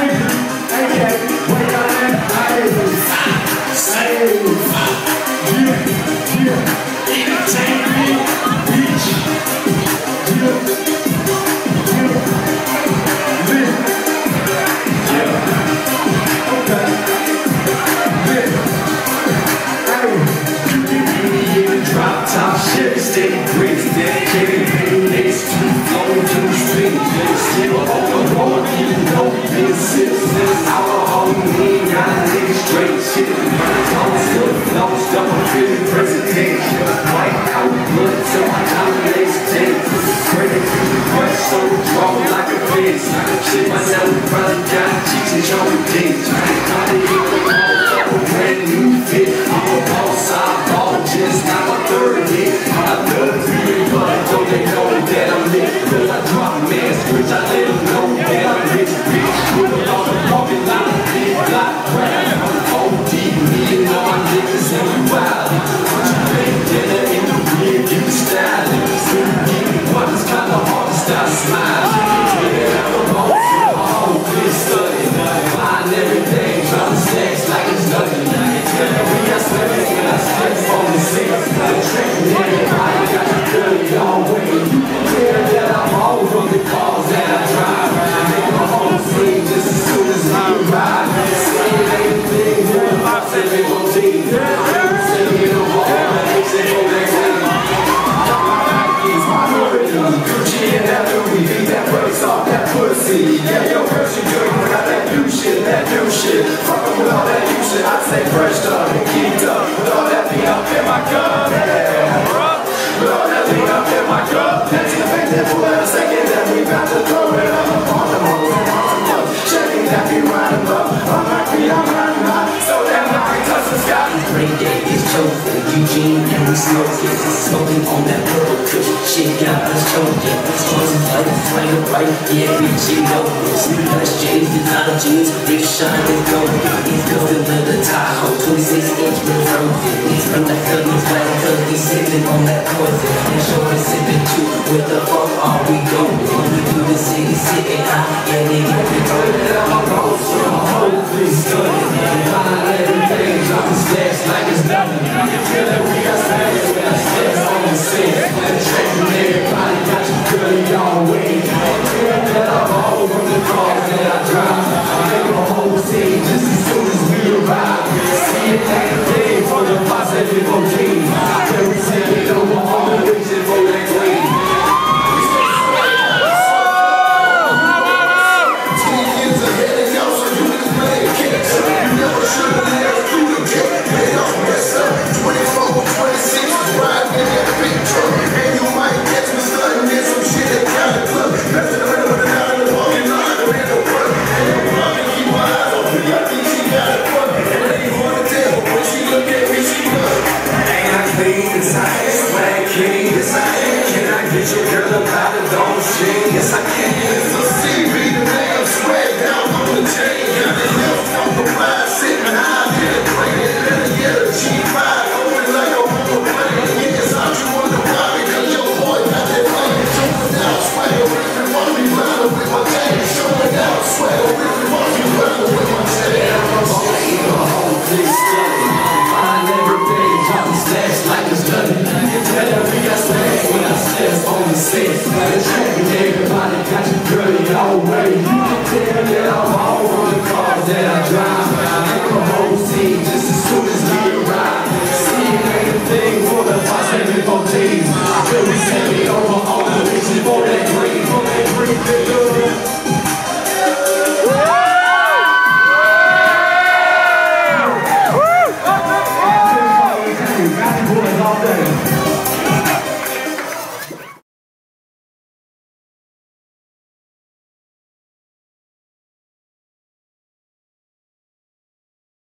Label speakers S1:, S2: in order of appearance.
S1: Top shit, steady bricks, dedicated next to flow to the street. Still on the road, even though we been citizens. Alcohol, we ain't got a nigga straight shit. I'm still lost, I'm a feeling presentation. White out blood till my dominates take. Credit to the brush, so draw like a fence. Shit, my now we probably got cheeks and showing dicks. Got to hit the motherfucker, brand new fit. I'm a boss, I ball, just got my third hit. I love being blood, don't they know that I'm lit? Cause I drop man's switch, I let them know that I'm rich, bitch. With a lot of walking like a big block crap. I'm OD, me and all my niggas and we wild. Put you big dinner in the rear, give me style. So you give me one, it's kinda hard to stop smiling. Yeah, I'm a boss, I'm always studying. Find everything, drop the stacks like it's nothing. We got slippers when I slip on the six. Everybody got you dirty all way. You can tell that I'm all from the cars that I drive. Make my home scream just as soon as I arrive. Saying anything, yeah, I said they gon' take it. Saying no more, they say go back home. Gucci and that Louis, beat that brakes off that pussy. Yeah, yo, first you good, you got that new shit, that new shit. Fuckin' with all that new shit, I say fresh up and geeked up. With all that beat up in my cup, yeah. With all that beat up in my cup. That's the fact that for a second that we about to throw it up on the hoes and on the love. Checking that we riding up, on my feet I'm riding high. So damn I can touch the sky.
S2: Great day is choking, Eugene and we smoking. Smoking on that purple kush, shit got us choking. Stars and fire right, yeah, bitch, you know this. Plush J's, designer jeans, big shine and golden. He's building with the Tahoe, 26-inch with frozen. He's from the Phillies, black cause he's sipping on that poison. And short is sipping too, where the fuck are we going? When we do the city sitting high, yeah, they get me rolling.
S1: I'm a boss, I'm hopefully studying. Find everything, drop the stacks like it's nothing. You feel that we got stacks, we got stacks on the set. Attracting everybody, got you dirty all way. That I'm all from the cars that I drive. I make my whole scene just as soon as we arrive. See it like